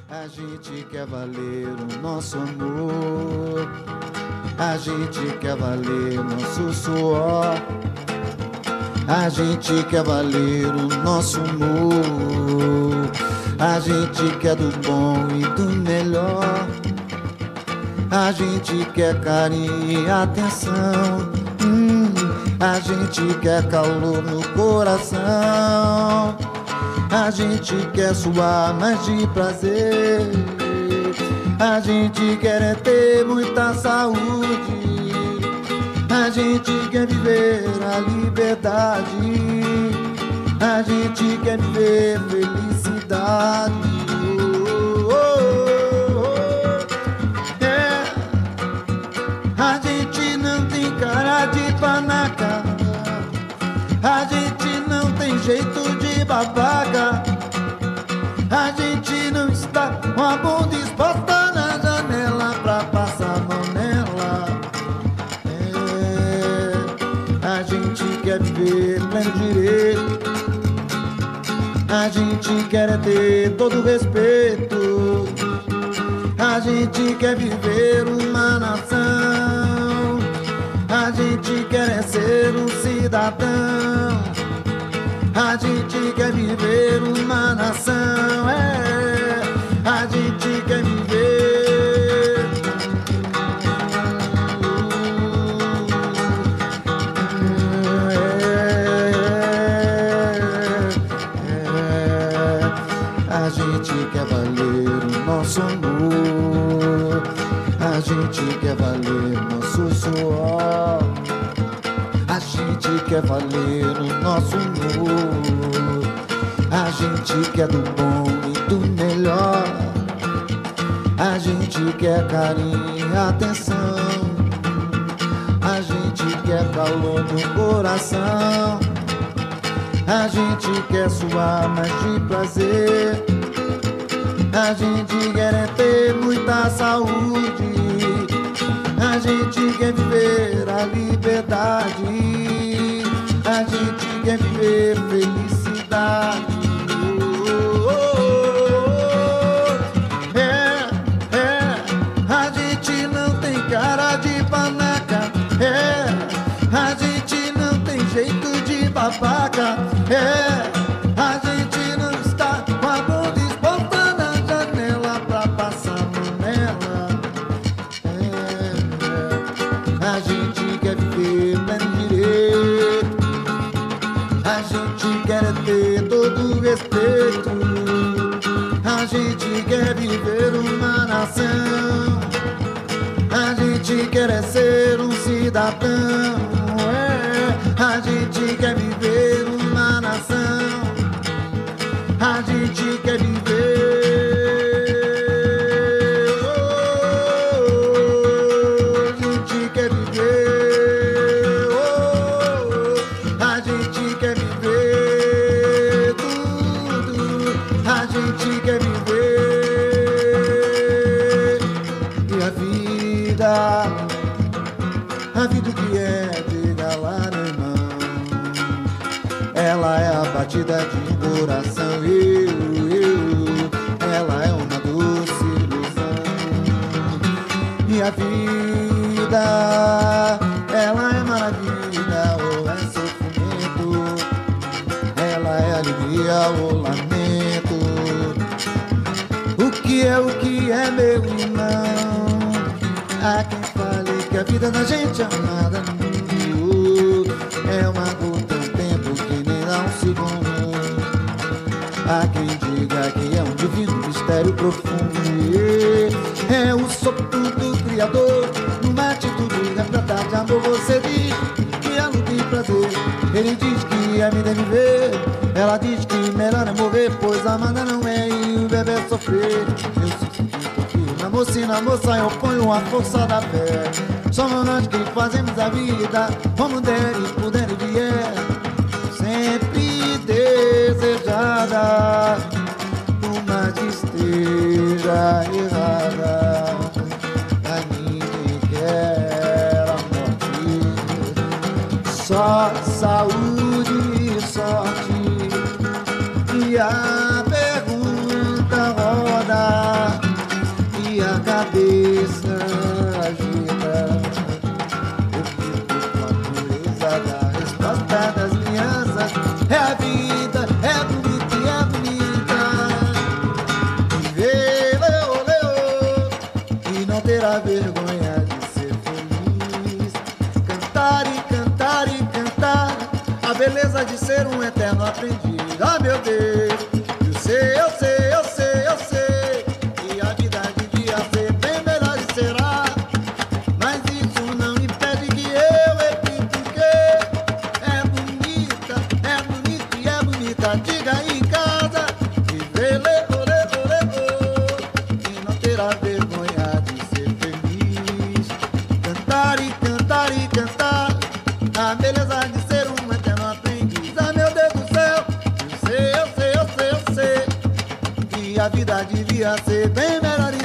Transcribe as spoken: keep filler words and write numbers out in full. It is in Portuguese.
A gente quer valer o nosso amor, a gente quer valer nosso suor, a gente quer valer o nosso humor, a gente quer do bom e do melhor, a gente quer carinho e atenção, hum, a gente quer calor no coração. A gente quer suar mais de prazer, a gente quer é ter muita saúde, a gente quer viver a liberdade, a gente quer viver felicidade. Oh, oh, oh. É. A gente não tem cara de panaca, a gente não tem jeito de babaca, a gente não está com a bunda exposta na janela pra passar a mão nela. É, a gente quer viver pleno direito, a gente quer ter todo o respeito, a gente quer viver uma nação, a gente quer ser um cidadão, a gente quer viver uma nação, é, a gente quer viver. É, é, a gente quer valer o nosso amor, a gente quer valer nosso suor, a gente quer valer o nosso humor, a gente quer do bom e do melhor, a gente quer carinho e atenção, a gente quer calor no coração, a gente quer suar mais de prazer, a gente quer é ter muita saúde, a gente quer viver a liberdade, a gente quer viver felicidade. Oh, oh, oh. É, é, a gente não tem cara de panaca, é, a gente não tem jeito de babaca, é, a gente não está com a bunda exposta na janela pra passar a mão nela. A gente quer viver pleno direito, a gente quer ter todo o respeito, a gente quer viver uma nação, a gente quer é ser um cidadão, é, a gente quer viver uma nação, a gente quer viver. A gente quer viver, e a vida, a vida que é de galarão, ela é a batida de um coração, eu, eu, ela é uma doce ilusão. E a vida, ela é maravilha ou é sofrimento, ela é alegria ou lamento. O que é, o que é, meu irmão? Há quem fale que a vida da gente é amada no mundo é uma gota, um tempo que nem dá um segundo. Há quem diga que é um divino mistério profundo, é o sopro do Criador numa atitude repleta de amor. Você diz que é luta e prazer, ele diz que a vida é viver, ela diz que melhor é morrer, pois amada não é e o bebê é sofrer. Eu sou que na moça e na moça eu ponho a força da fé. Somos nós que fazemos a vida, como der e puder e vier, sempre desejada, por mais que esteja errada. A ninguém quer a morte, só saúde e sorte. E a pergunta roda: beleza de ser um eterno aprendiz. Ah, meu Deus, eu sei, eu sei, eu sei, eu sei que a vida devia ser bem melhor e será. Mas isso não impede que eu repito que é bonita, é bonita e é bonita. Diga aí em casa, viver levou, levou, levou, e não terá vergonha de ser feliz. Cantar e cantar e cantar a beleza de ser um eterno aprendiz. Ah, meu Deus do céu, eu sei, eu sei, eu sei, eu sei que a vida devia ser bem melhor.